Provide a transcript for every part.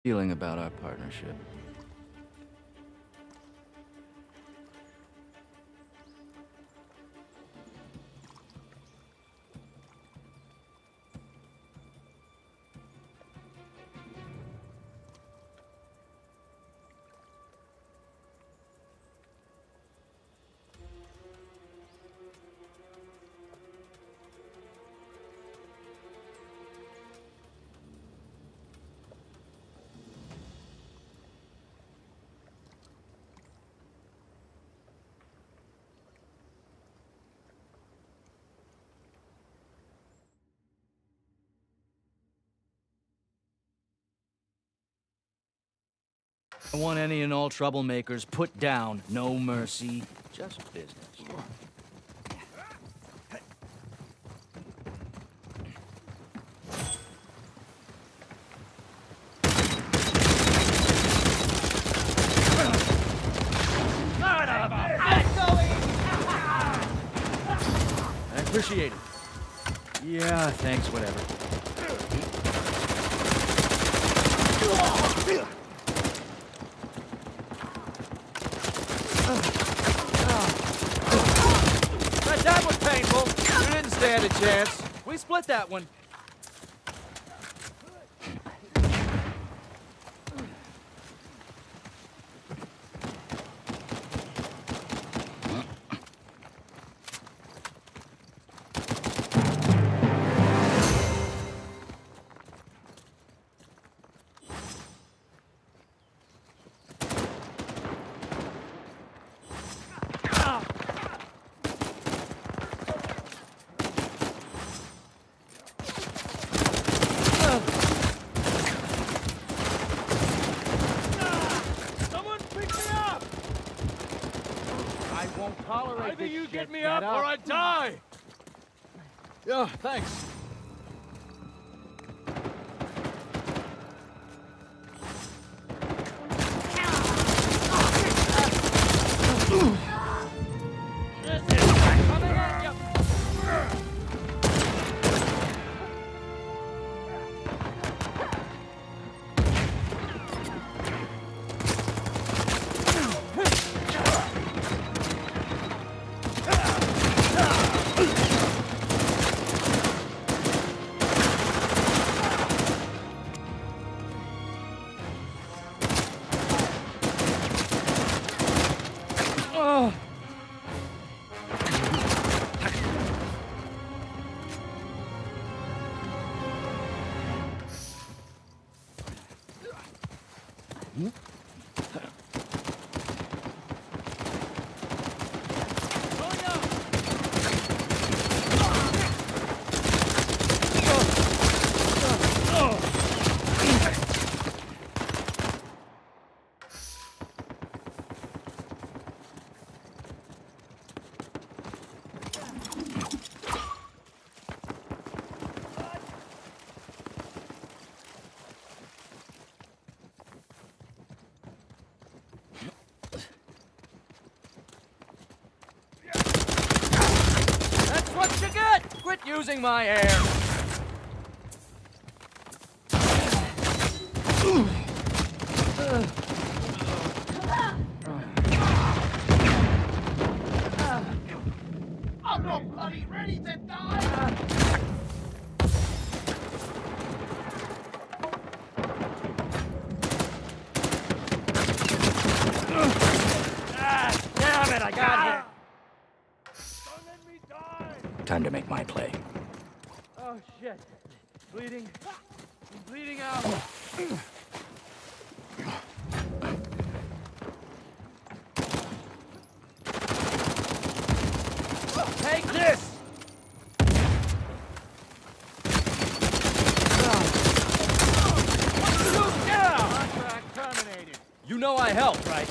Feeling about our partnership. I want any and all troublemakers put down. No mercy, just business. I appreciate it. Yeah, thanks, whatever. That was painful. You didn't stand a chance. We split that one. Either you get me up or I die! Yeah, thanks. Coming at you! What you get? Quit using my hair. I'm not bloody ready to die! Damn it, I got hit. Don't let me die! Time to make my play. Oh shit. Bleeding. I'm bleeding out. Take this! Contract terminated. You know I helped, right?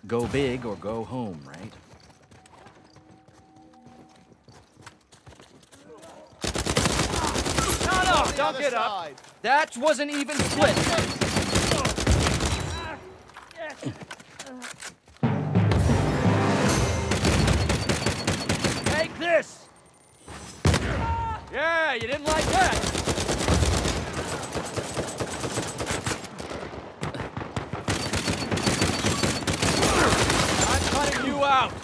Go big or go home, right? No, don't get up. That wasn't even split. Take this. Yeah, you didn't like that. I'm cutting you out.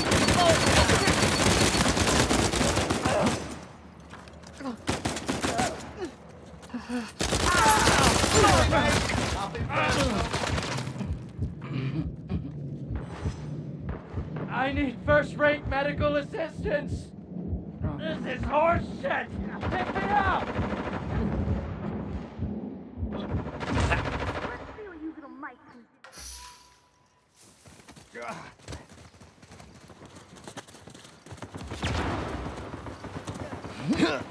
I need first-rate medical assistance. This is horse shit. Pick me up. Let's see what you little mice can do.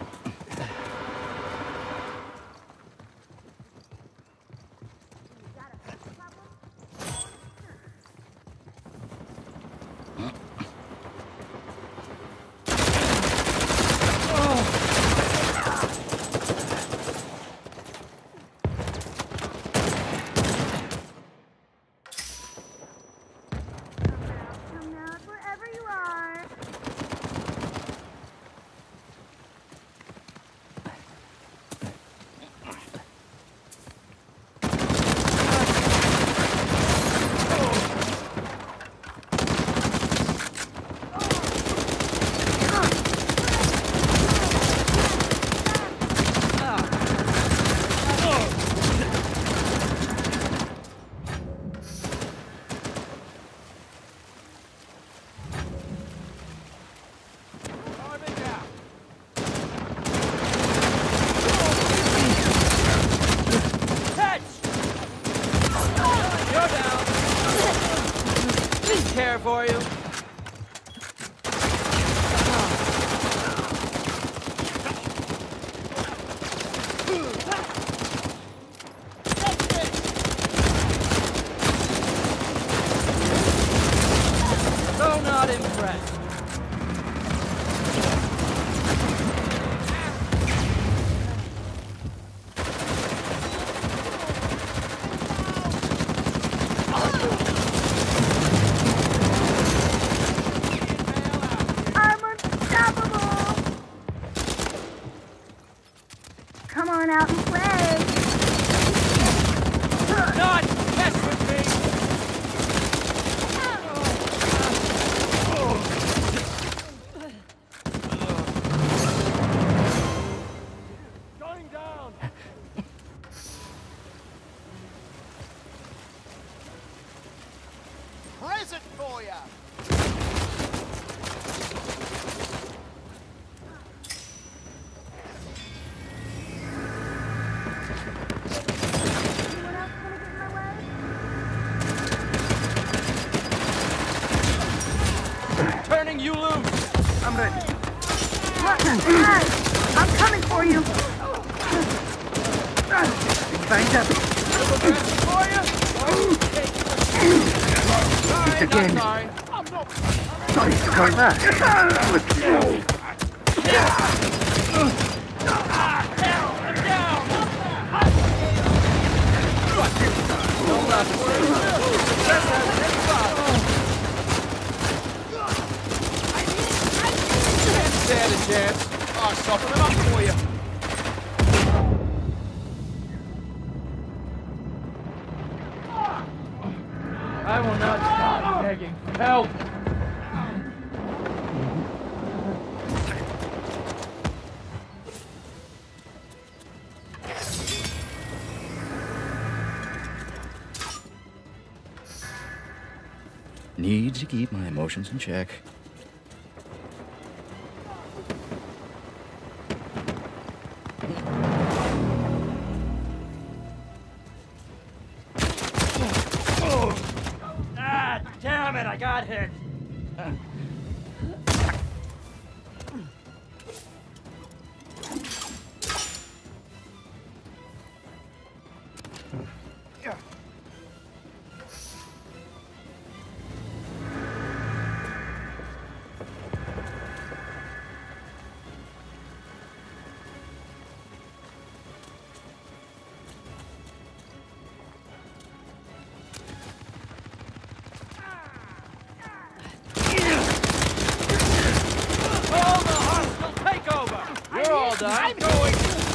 Come out wherever you are. Care for you. So not impressed. I'm unstoppable! Come on out and play! Not mess with me. Going down. Present for ya! Anyone else gonna get in my way? Turning you loose. I'm ready. Look, guys, I'm coming for you! Find up. For you? It's again. Sorry. Sorry to call back. Stand a chance. I'll soften him up for you. I will not stop begging for help. Need to keep my emotions in check. Ah, damn it, I got hit. done. I'm going.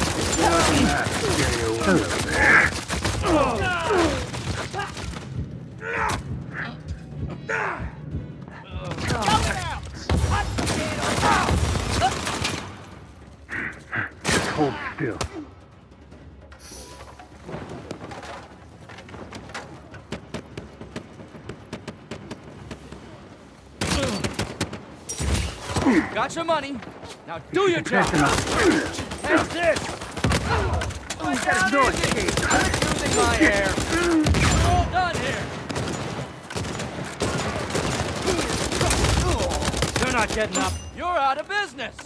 Hello there. Just hold still. Got your money. Now do your job. Catching up. Take this. Gotta go, Kate. Using my hair. We're all done here. You're not getting up. You're out of business.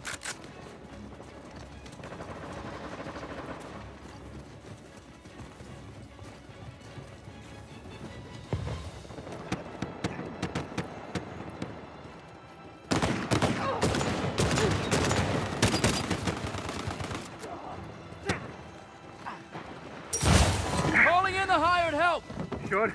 Calling in the hired help. Short.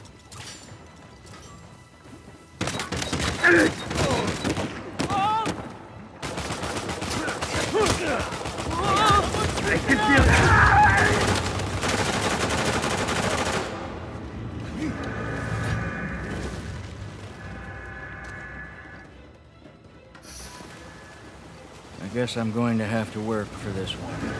I can feel it. I guess I'm going to have to work for this one.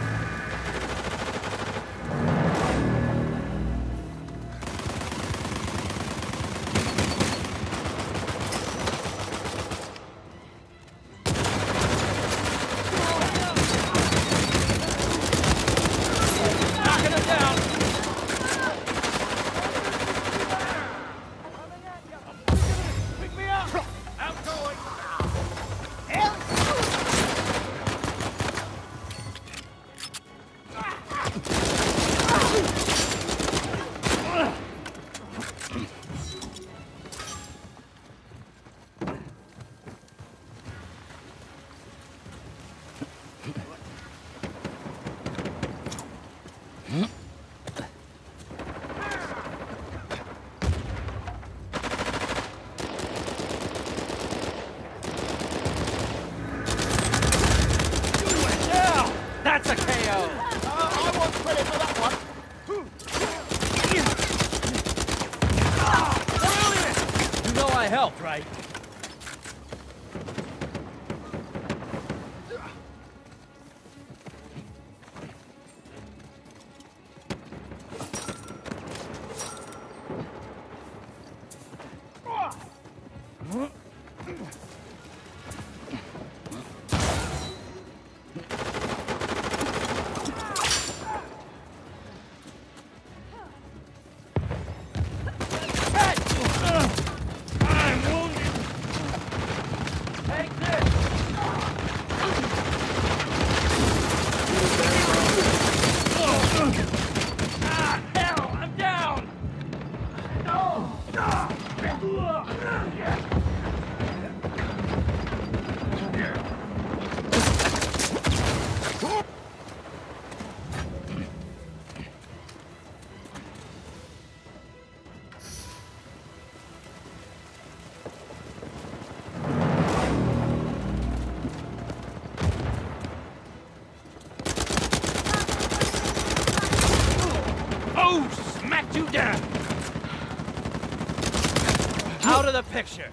Knocking him down. Pick me up. Outgoing. Yeah, that's a KO. I want credit for that one. Brilliant! You know I helped, right? I'm wounded. Take this. Ah, hell, I'm down. Oh, smacked you down. Out of the picture.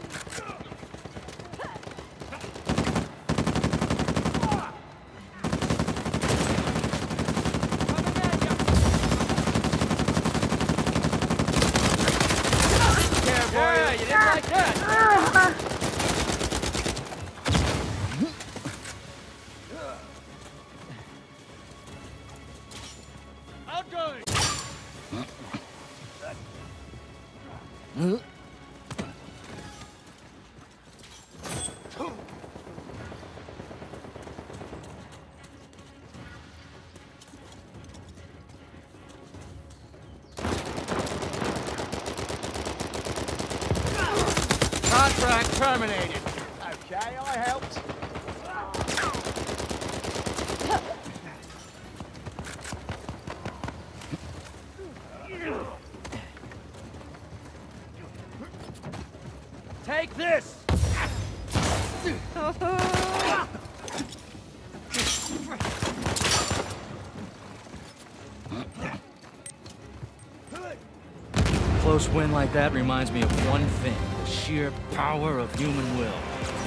Yeah, you didn't like that. Outgoing. Contract terminated. Okay, I helped. Take this. close win like that reminds me of one thing, the sheer power of human will.